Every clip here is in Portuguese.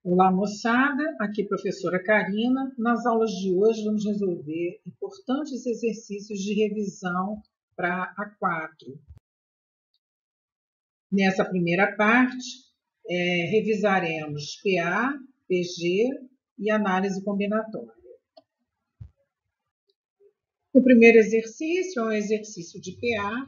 Olá, moçada, aqui professora Karina. Nas aulas de hoje vamos resolver importantes exercícios de revisão para A4. Nessa primeira parte, revisaremos PA, PG e análise combinatória. O primeiro exercício é um exercício de PA.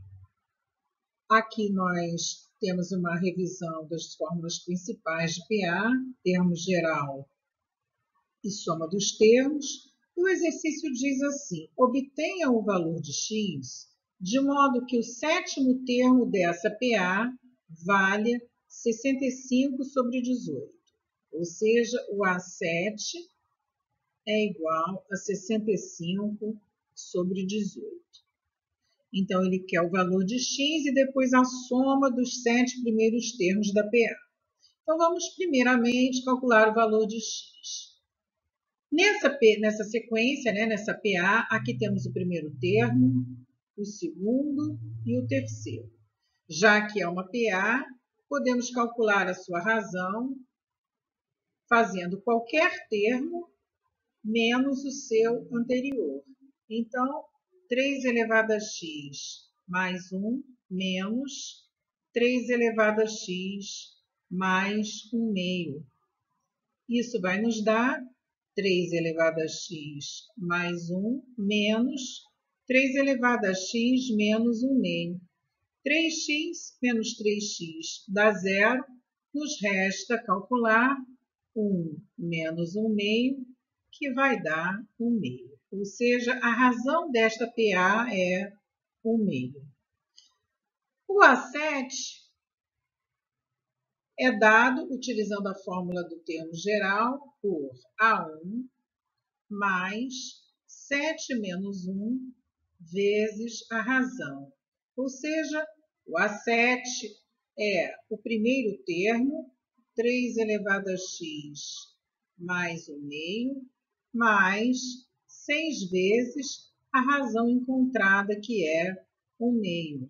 Aqui nós temos uma revisão das fórmulas principais de PA, termo geral e soma dos termos. E o exercício diz assim: obtenha o valor de x de modo que o sétimo termo dessa PA valha 65 sobre 18. Ou seja, o A7 é igual a 65 sobre 18. Então, ele quer o valor de x e depois a soma dos 7 primeiros termos da PA. Então, vamos primeiramente calcular o valor de x. Nessa sequência, nessa PA, aqui temos o primeiro termo, o segundo e o terceiro. Já que é uma PA, podemos calcular a sua razão fazendo qualquer termo menos o seu anterior. Então, 3 elevado a x mais 1 menos 3 elevado a x mais 1 meio. Isso vai nos dar 3 elevado a x mais 1 menos 3 elevado a x menos 1 meio. 3x menos 3x dá 0. Nos resta calcular 1 menos 1 meio, que vai dar 1 meio. Ou seja, a razão desta PA é 1 meio. O A7 é dado utilizando a fórmula do termo geral por A1 mais 7 menos 1 vezes a razão. Ou seja, o A7 é o primeiro termo, 3 elevado a x mais 1 meio, mais 6 vezes a razão encontrada, que é 1 meio.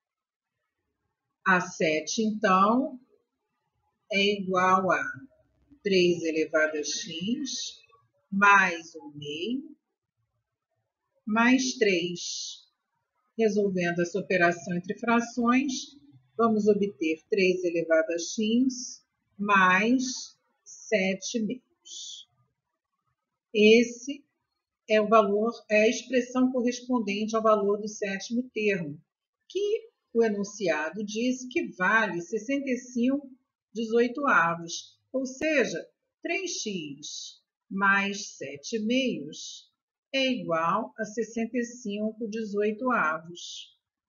A7, então, é igual a 3 elevado a x mais 1 meio, mais 3. Resolvendo essa operação entre frações, vamos obter 3 elevado a x mais 7 meios. Esse é o valor, é a expressão correspondente ao valor do sétimo termo, que o enunciado diz que vale 65 18avos, ou seja, 3x mais 7 meios é igual a 65 18avos.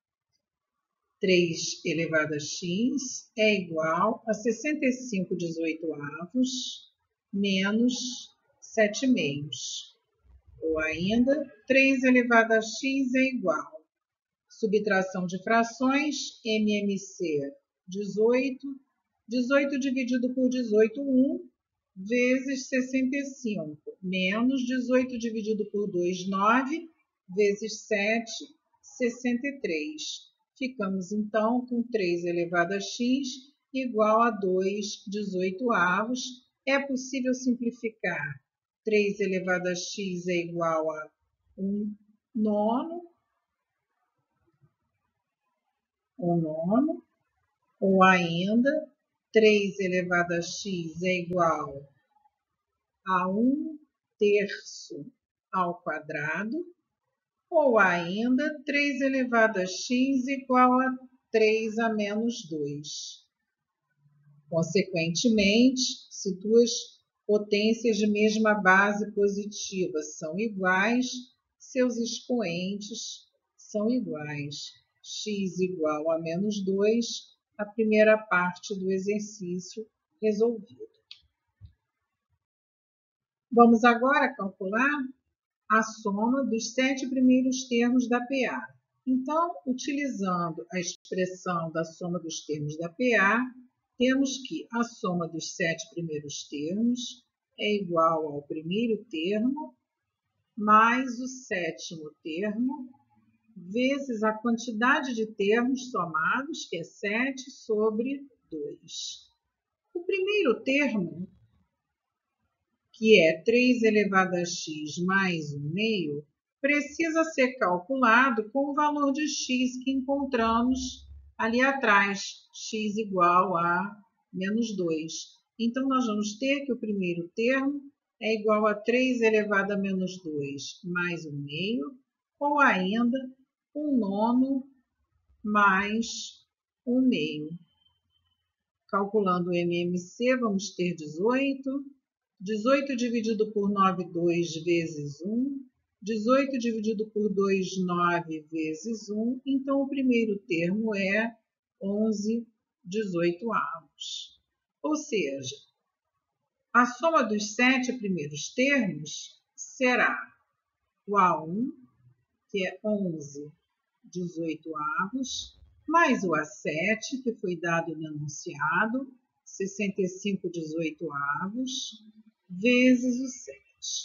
3 elevado a x é igual a 65 18avos menos 7 meios. Ou ainda, 3 elevado a x é igual. Subtração de frações, MMC 18. 18 dividido por 18, 1, vezes 65, menos 18 dividido por 2, 9, vezes 7, 63. Ficamos, então, com 3 elevado a x igual a 2 18avos. É possível simplificar. 3 elevado a x é igual a 1 nono, ou ainda 3 elevado a x é igual a 1 terço ao quadrado, ou ainda 3 elevado a x igual a 3 a menos 2. Consequentemente, se duas potências de mesma base positiva são iguais, seus expoentes são iguais. X igual a menos 2, a primeira parte do exercício resolvido. Vamos agora calcular a soma dos 7 primeiros termos da PA. Então, utilizando a expressão da soma dos termos da PA, temos que a soma dos 7 primeiros termos é igual ao primeiro termo mais o sétimo termo vezes a quantidade de termos somados, que é 7 sobre 2. O primeiro termo que é 3 elevado a x mais 1/2, precisa ser calculado com o valor de x que encontramos ali atrás, x igual a menos 2. Então, nós vamos ter que o primeiro termo é igual a 3 elevado a menos 2 mais 1/2, ou ainda 1/9 mais 1/2. Calculando o MMC, vamos ter 18. 18 dividido por 9, 2 vezes 1. 18 dividido por 2, 9 vezes 1. Então, o primeiro termo é 11/18. Ou seja, a soma dos 7 primeiros termos será o A1, que é 11/18, mais o A7, que foi dado no enunciado, 65/18, vezes o 7.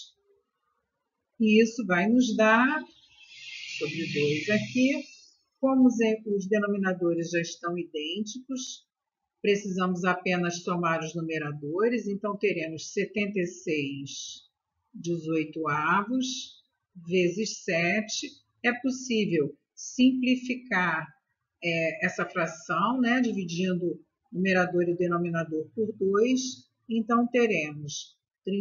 E isso vai nos dar, sobre 2 aqui, como os denominadores já estão idênticos, precisamos apenas somar os numeradores, então teremos 76/18 vezes 7. É possível simplificar essa fração, né, dividindo o numerador e o denominador por 2. Então, teremos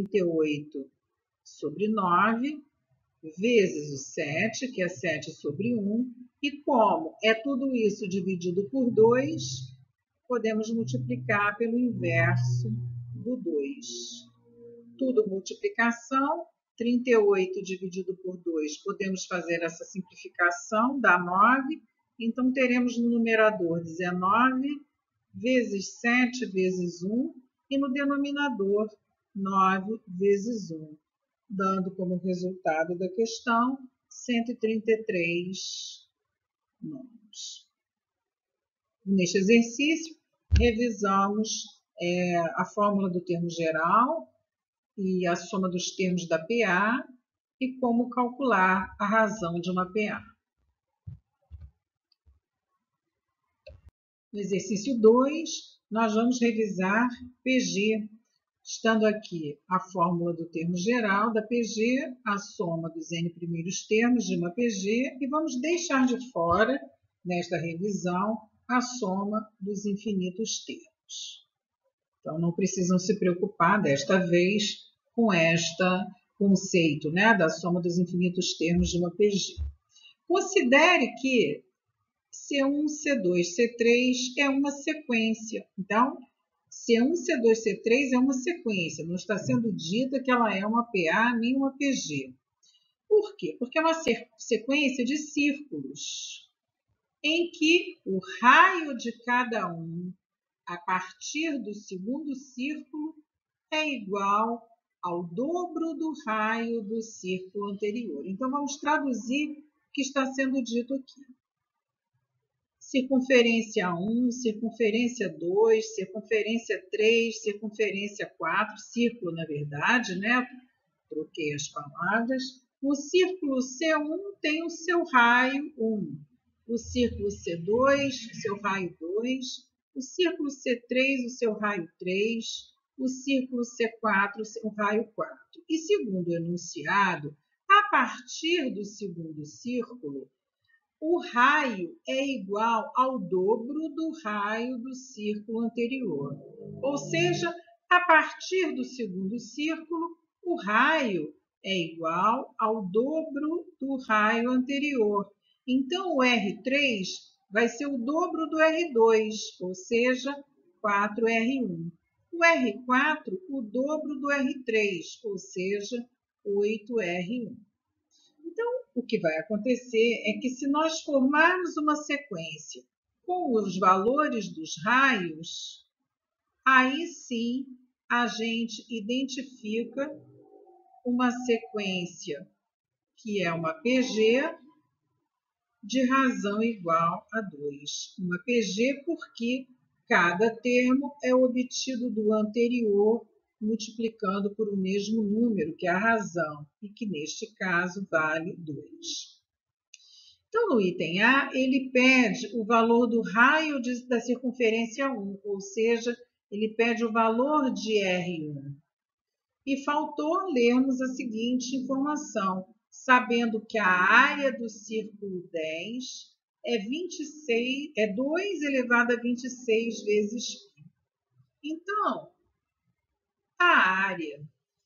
38/9 vezes o 7, que é 7/1. E como é tudo isso dividido por 2, podemos multiplicar pelo inverso do 2. Tudo multiplicação. 38 dividido por 2, podemos fazer essa simplificação, dá 9. Então, teremos no numerador 19 vezes 7 vezes 1 e no denominador 9 vezes 1, dando como resultado da questão 133 números. Neste exercício, revisamos a fórmula do termo geral e a soma dos termos da PA e como calcular a razão de uma PA. No exercício 2, nós vamos revisar PG, estando aqui a fórmula do termo geral da PG, a soma dos n primeiros termos de uma PG, e vamos deixar de fora, nesta revisão, a soma dos infinitos termos. Então, não precisam se preocupar, desta vez, com este conceito, né, da soma dos infinitos termos de uma PG. Considere que C1, C2, C3 é uma sequência. Então, C1, C2, C3 é uma sequência. Não está sendo dita que ela é uma PA nem uma PG. Por quê? Porque é uma sequência de círculos, em que o raio de cada um, a partir do segundo círculo, é igual ao dobro do raio do círculo anterior. Então, vamos traduzir o que está sendo dito aqui. Circunferência 1, circunferência 2, circunferência 3, circunferência 4, círculo, na verdade, né? Troquei as palavras. O círculo C1 tem o seu raio 1. O círculo C2, o seu raio 2. O círculo C3, o seu raio 3. O círculo C4, o seu raio 4. E segundo o enunciado, a partir do segundo círculo, o raio é igual ao dobro do raio do círculo anterior. Ou seja, a partir do segundo círculo, o raio é igual ao dobro do raio anterior. Então, o R3 vai ser o dobro do R2, ou seja, 4R1. O R4, o dobro do R3, ou seja, 8R1. Então, o que vai acontecer é que se nós formarmos uma sequência com os valores dos raios, aí sim a gente identifica uma sequência que é uma PG de razão igual a 2. Uma PG porque cada termo é obtido do anterior multiplicando por o mesmo número, que é a razão, e que neste caso vale 2. Então, no item A, ele pede o valor do raio da circunferência 1, ou seja, ele pede o valor de R1. E faltou lermos a seguinte informação, sabendo que a área do círculo 10 é 2 elevado a 26 vezes π. Então, a área,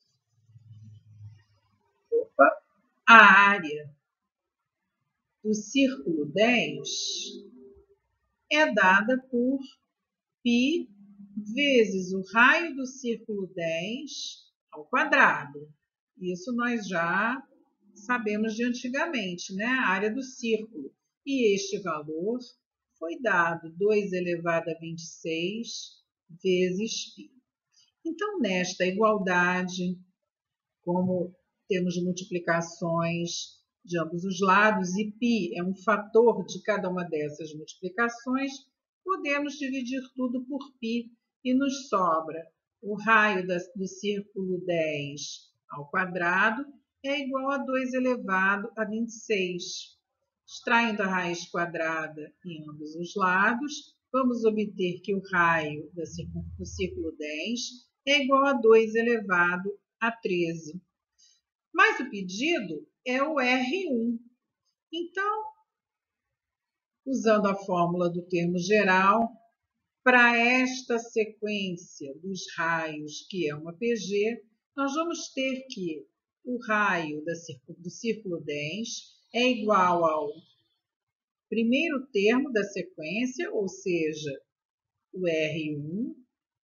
a área do círculo 10 é dada por π vezes o raio do círculo 10 ao quadrado. Isso nós já sabemos de antigamente, né? A área do círculo. E este valor foi dado 2 elevado a 26 vezes π. Então, nesta igualdade, como temos multiplicações de ambos os lados e π é um fator de cada uma dessas multiplicações, podemos dividir tudo por π e nos sobra o raio do círculo 10 ao quadrado é igual a 2 elevado a 26. Extraindo a raiz quadrada em ambos os lados, vamos obter que o raio do círculo 10 é igual a 2 elevado a 13. Mas o pedido é o R1. Então, usando a fórmula do termo geral, para esta sequência dos raios, que é uma PG, nós vamos ter que o raio do círculo 10 é igual ao primeiro termo da sequência, ou seja, o R1,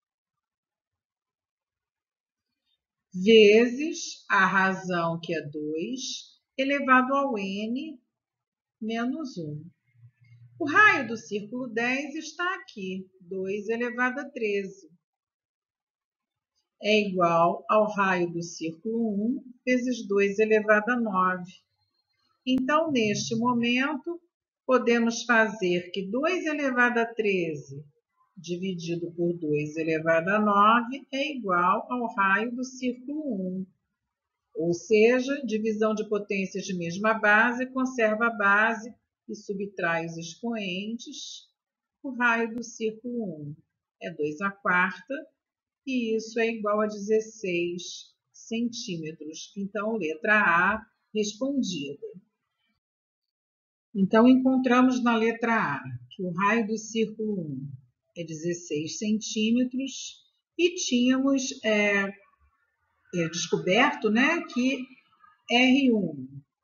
vezes a razão, que é 2, elevado ao N menos 1. O raio do círculo 10 está aqui, 2 elevado a 13. É igual ao raio do círculo 1 vezes 2 elevado a 9. Então, neste momento, podemos fazer que 2 elevado a 13 dividido por 2 elevado a 9 é igual ao raio do círculo 1. Ou seja, divisão de potências de mesma base, conserva a base e subtrai os expoentes. O raio do círculo 1 é 2 a quarta, e isso é igual a 16 centímetros. Então, letra A respondida. Então, encontramos na letra A que o raio do círculo 1 é 16 centímetros e tínhamos descoberto, né, que R1,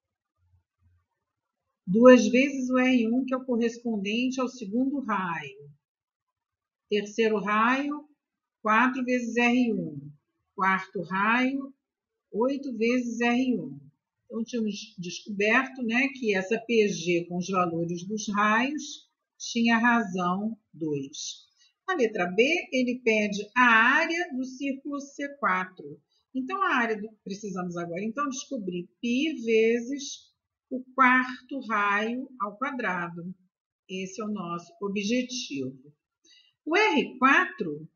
2 vezes o R1, que é o correspondente ao segundo raio. Terceiro raio, 4 vezes R1. Quarto raio, 8 vezes R1. Então, tínhamos descoberto, né, que essa PG com os valores dos raios tinha razão 2. Na letra B, ele pede a área do círculo C4. Então, precisamos agora então descobrir π vezes o quarto raio ao quadrado. Esse é o nosso objetivo. O R4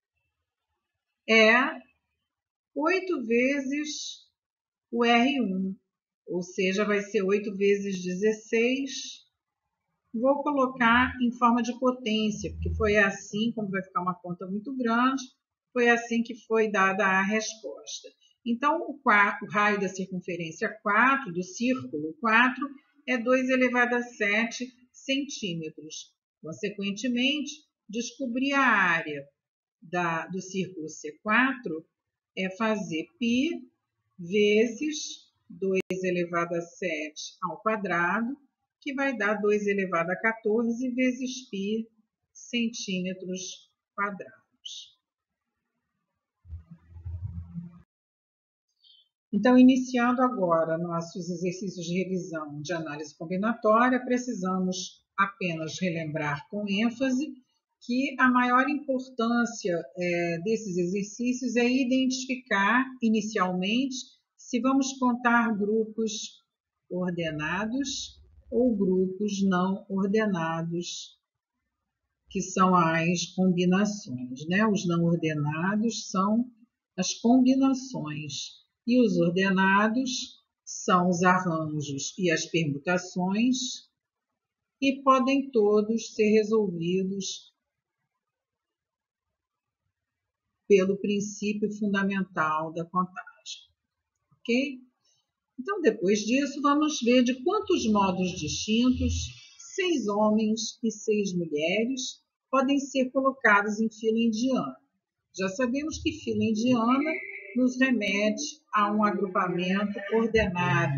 é 8 vezes o R1, ou seja, vai ser 8 vezes 16. Vou colocar em forma de potência, porque foi assim, como vai ficar uma conta muito grande, foi assim que foi dada a resposta. Então, o raio da circunferência 4, do círculo 4, é 2 elevado a 7 centímetros. Consequentemente, descobrir a área do círculo C4 é fazer π vezes 2 elevado a 7 ao quadrado, que vai dar 2 elevado a 14 vezes π centímetros quadrados. Então, iniciando agora nossos exercícios de revisão de análise combinatória, precisamos apenas relembrar com ênfase que a maior importância desses exercícios é identificar, inicialmente, se vamos contar grupos ordenados ou grupos não ordenados, que são as combinações, né? Os não ordenados são as combinações e os ordenados são os arranjos e as permutações, e podem todos ser resolvidos pelo princípio fundamental da contagem. Ok? Então, depois disso, vamos ver de quantos modos distintos 6 homens e 6 mulheres podem ser colocados em fila indiana. Já sabemos que fila indiana nos remete a um agrupamento ordenado.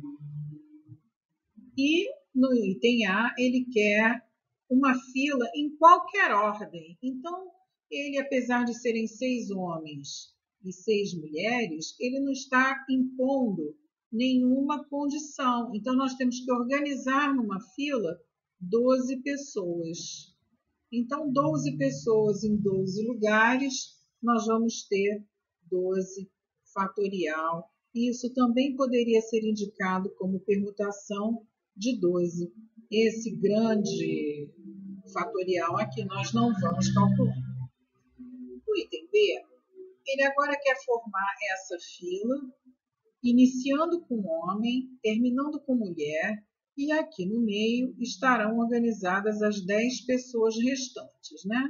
E no item A, ele quer uma fila em qualquer ordem. Então, ele, apesar de serem 6 homens e 6 mulheres, ele não está impondo nenhuma condição. Então, nós temos que organizar numa fila 12 pessoas. Então, 12 pessoas em 12 lugares, nós vamos ter 12 fatorial. E isso também poderia ser indicado como permutação de 12. Esse grande fatorial aqui nós não vamos calcular. O item B, ele agora quer formar essa fila, iniciando com homem, terminando com mulher, e aqui no meio estarão organizadas as 10 pessoas restantes, né?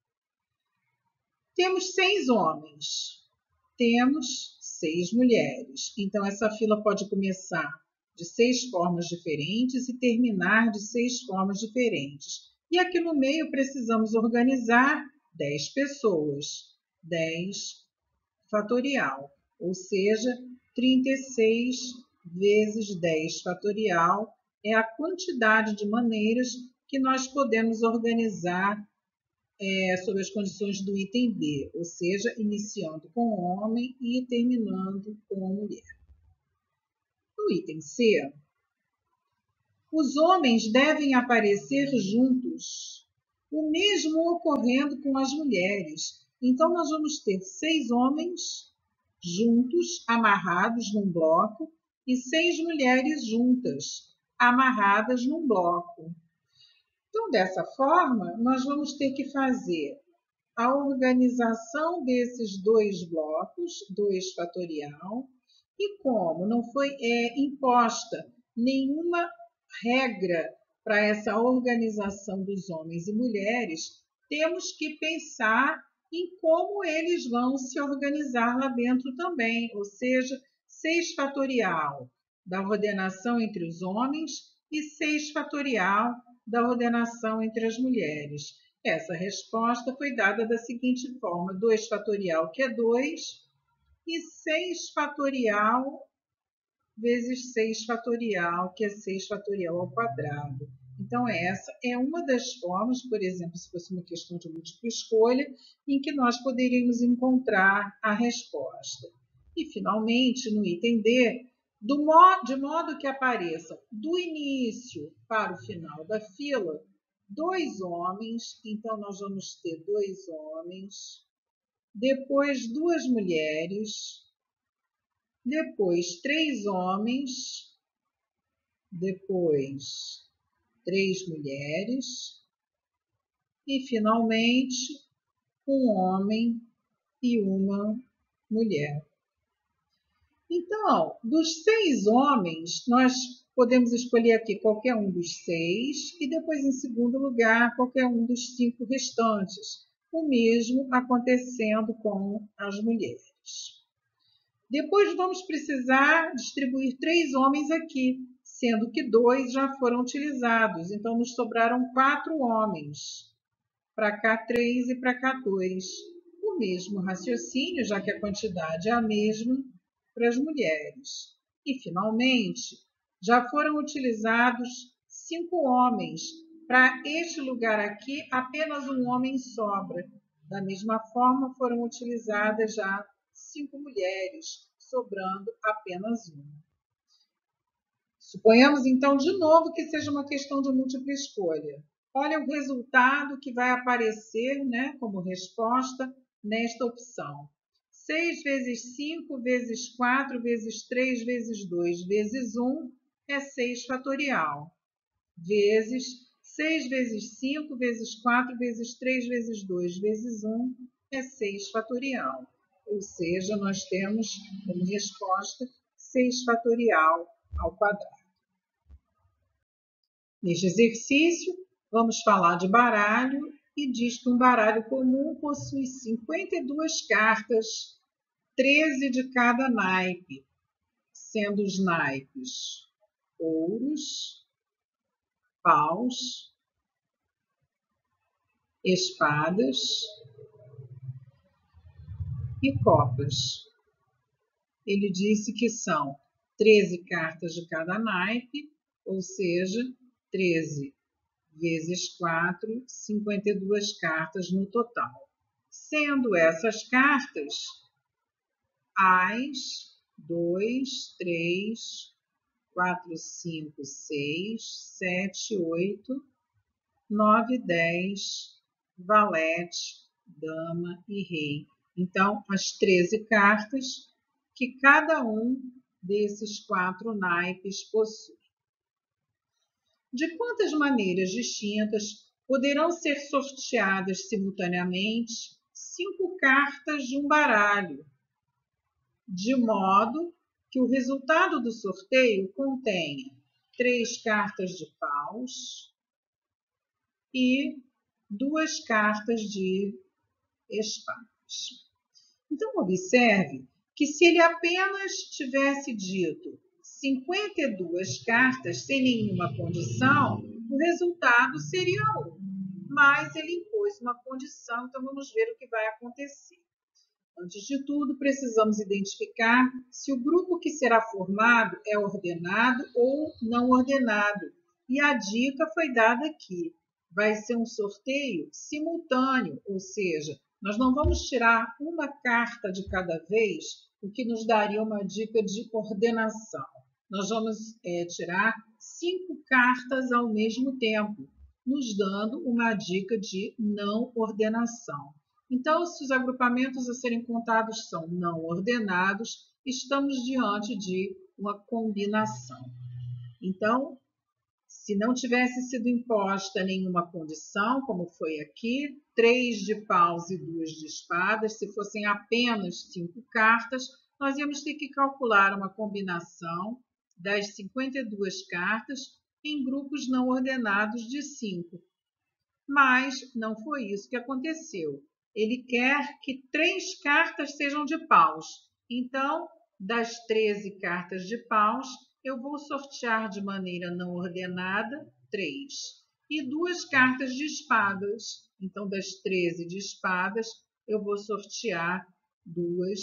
Temos 6 homens, temos 6 mulheres. Então, essa fila pode começar de 6 formas diferentes e terminar de 6 formas diferentes. E aqui no meio precisamos organizar 10 pessoas, 10 fatorial, ou seja, 36 vezes 10 fatorial é a quantidade de maneiras que nós podemos organizar sob as condições do item B, ou seja, iniciando com homem e terminando com mulher. No item C, os homens devem aparecer juntos, o mesmo ocorrendo com as mulheres. Então, nós vamos ter 6 homens juntos, amarrados num bloco, e 6 mulheres juntas, amarradas num bloco. Então, dessa forma, nós vamos ter que fazer a organização desses 2 blocos, 2 fatorial, e como não foi imposta nenhuma regra para essa organização dos homens e mulheres, temos que pensar em como eles vão se organizar lá dentro também, ou seja, 6 fatorial da ordenação entre os homens e 6 fatorial da ordenação entre as mulheres. Essa resposta foi dada da seguinte forma: 2 fatorial, que é 2, e 6 fatorial vezes 6 fatorial, que é 6 fatorial ao quadrado. Então, essa é uma das formas, por exemplo, se fosse uma questão de múltipla escolha, em que nós poderíamos encontrar a resposta. E, finalmente, no item D, de modo que apareçam do início para o final da fila 2 homens, então nós vamos ter 2 homens, depois 2 mulheres, depois 3 homens, depois 3 mulheres e, finalmente, um homem e uma mulher. Então, dos 6 homens, nós podemos escolher aqui qualquer um dos 6 e depois, em segundo lugar, qualquer um dos 5 restantes. O mesmo acontecendo com as mulheres. Depois vamos precisar distribuir 3 homens aqui, sendo que 2 já foram utilizados. Então, nos sobraram 4 homens. Para cá 3 e para cá 2. O mesmo raciocínio, já que a quantidade é a mesma, para as mulheres. E, finalmente, já foram utilizados 5 homens. Para este lugar aqui, apenas um homem sobra. Da mesma forma, foram utilizadas já 5 mulheres, sobrando apenas uma. Suponhamos, então, de novo que seja uma questão de múltipla escolha. Olha o resultado que vai aparecer, né, como resposta nesta opção. 6 vezes 5 vezes 4 vezes 3 vezes 2 vezes 1 é 6 fatorial. Vezes 6 vezes 5 vezes 4 vezes 3 vezes 2 vezes 1 é 6 fatorial. Ou seja, nós temos como resposta 6 fatorial ao quadrado. Neste exercício, vamos falar de baralho e diz que um baralho comum possui 52 cartas, 13 de cada naipe, sendo os naipes ouros, paus, espadas e copas. Ele disse que são 13 cartas de cada naipe, ou seja, 13 vezes 4, 52 cartas no total. Sendo essas cartas as 2, 3, 4, 5, 6, 7, 8, 9, 10, valete, dama e rei. Então, as 13 cartas que cada um desses 4 naipes possui. De quantas maneiras distintas poderão ser sorteadas simultaneamente 5 cartas de um baralho, de modo que o resultado do sorteio contenha 3 cartas de paus e 2 cartas de espadas. Então, observe que se ele apenas tivesse dito 52 cartas sem nenhuma condição, o resultado seria 1. Mas ele impôs uma condição, então vamos ver o que vai acontecer. Antes de tudo, precisamos identificar se o grupo que será formado é ordenado ou não ordenado. E a dica foi dada aqui. Vai ser um sorteio simultâneo, ou seja, nós não vamos tirar uma carta de cada vez, o que nos daria uma dica de ordenação. Nós vamos tirar 5 cartas ao mesmo tempo, nos dando uma dica de não ordenação. Então, se os agrupamentos a serem contados são não ordenados, estamos diante de uma combinação. Então, se não tivesse sido imposta nenhuma condição, como foi aqui, 3 de paus e 2 de espadas, se fossem apenas 5 cartas, nós íamos ter que calcular uma combinação das 52 cartas em grupos não ordenados de 5. Mas não foi isso que aconteceu. Ele quer que 3 cartas sejam de paus. Então, das 13 cartas de paus, eu vou sortear de maneira não ordenada 3. E 2 cartas de espadas. Então, das 13 de espadas, eu vou sortear 2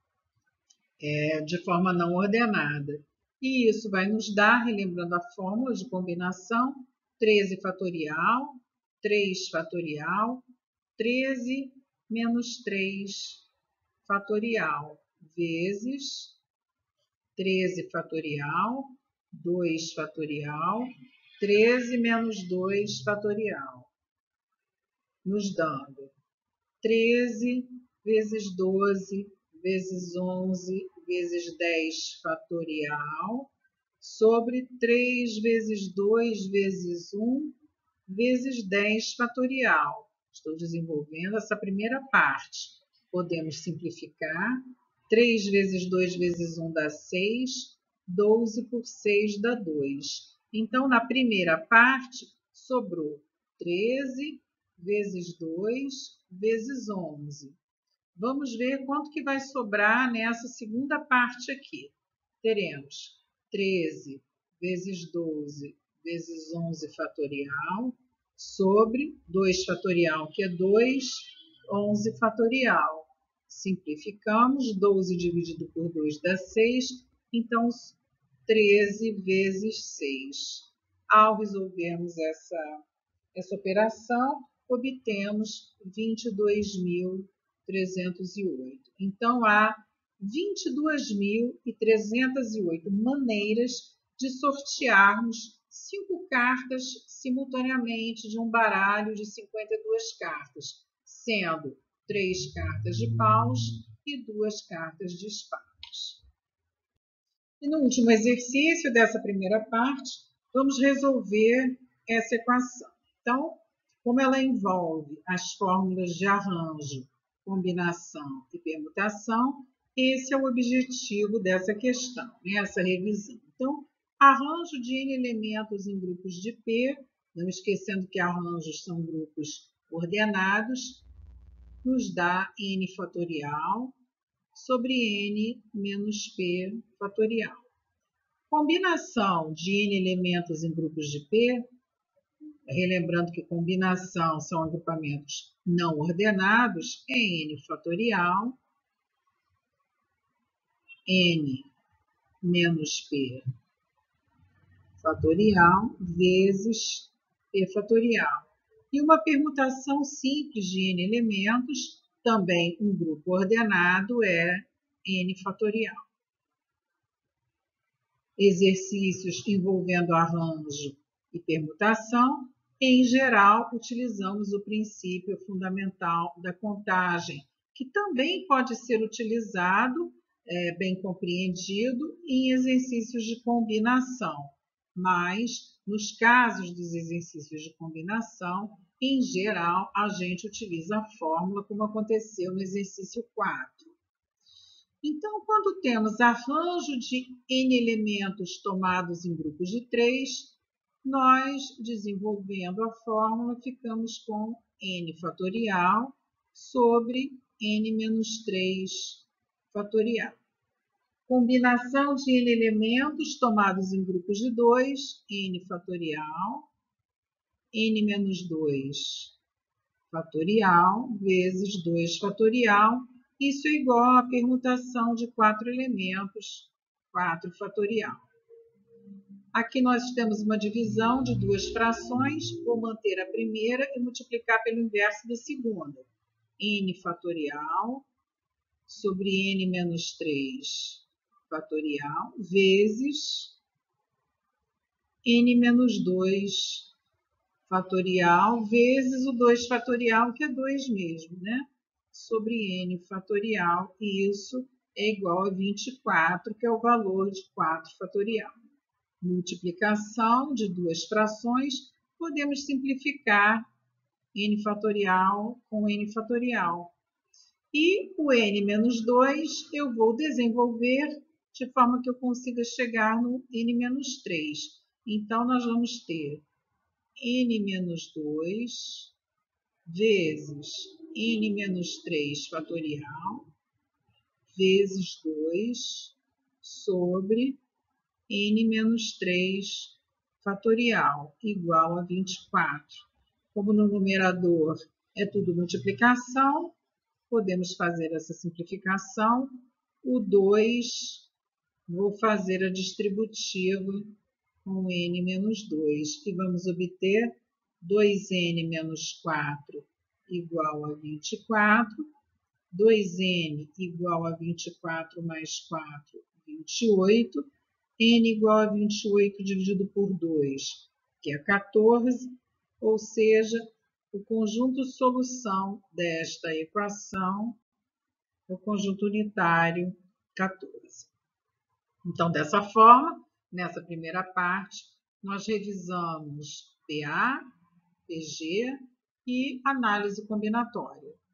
de forma não ordenada. E isso vai nos dar, relembrando a fórmula de combinação, 13 fatorial, 3 fatorial, 13 menos 3 fatorial, vezes 13 fatorial, 2 fatorial, 13 menos 2 fatorial, nos dando 13 vezes 12 vezes 11 vezes 10 fatorial, sobre 3 vezes 2 vezes 1 vezes 10 fatorial. Estou desenvolvendo essa primeira parte. Podemos simplificar. 3 vezes 2 vezes 1 dá 6. 12 por 6 dá 2. Então, na primeira parte, sobrou 13 vezes 2 vezes 11. Vamos ver quanto que vai sobrar nessa segunda parte aqui. Teremos 13 vezes 12 vezes 11 fatorial, sobre 2 fatorial, que é 2, 11 fatorial. Simplificamos, 12 dividido por 2 dá 6, então 13 vezes 6. Ao resolvermos essa operação, obtemos 22.308. Então, há 22.308 maneiras de sortearmos 5 cartas simultaneamente de um baralho de 52 cartas, sendo 3 cartas de paus e 2 cartas de espadas. E no último exercício dessa primeira parte, vamos resolver essa equação. Então, como ela envolve as fórmulas de arranjo, combinação e permutação, esse é o objetivo dessa questão, essa revisão. Então, arranjo de N elementos em grupos de P, não esquecendo que arranjos são grupos ordenados, nos dá n fatorial sobre n menos p fatorial. Combinação de n elementos em grupos de P, relembrando que combinação são agrupamentos não ordenados, é n fatorial, n menos p fatorial vezes p fatorial. E uma permutação simples de n elementos, também um grupo ordenado, é n fatorial. Exercícios envolvendo arranjo e permutação, em geral, utilizamos o princípio fundamental da contagem, que também pode ser utilizado, bem compreendido, em exercícios de combinação. Mas, nos casos dos exercícios de combinação, em geral, a gente utiliza a fórmula como aconteceu no exercício 4. Então, quando temos arranjo de n elementos tomados em grupos de 3, nós, desenvolvendo a fórmula, ficamos com n fatorial sobre n menos 3 fatorial. Combinação de n elementos tomados em grupos de 2, n fatorial, n menos 2 fatorial vezes 2 fatorial. Isso é igual à permutação de 4 elementos, 4 fatorial. Aqui nós temos uma divisão de duas frações, vou manter a primeira e multiplicar pelo inverso da segunda. N fatorial sobre n menos 3 fatorial vezes n menos 2 fatorial vezes o 2 fatorial, que é 2 mesmo, né? Sobre n fatorial, e isso é igual a 24, que é o valor de 4 fatorial. Multiplicação de duas frações, podemos simplificar n fatorial com n fatorial. E o n menos 2 eu vou desenvolver de forma que eu consiga chegar no n menos 3. Então, nós vamos ter n menos 2 vezes n menos 3 fatorial vezes 2 sobre n menos 3 fatorial igual a 24. Como no numerador é tudo multiplicação, podemos fazer essa simplificação. O 2, vou fazer a distributiva com n menos 2, e vamos obter 2n menos 4 igual a 24, 2n igual a 24 mais 4, 28, n igual a 28 dividido por 2, que é 14, ou seja, o conjunto solução desta equação é o conjunto unitário 14. Então, dessa forma, nessa primeira parte, nós revisamos PA, PG e análise combinatória.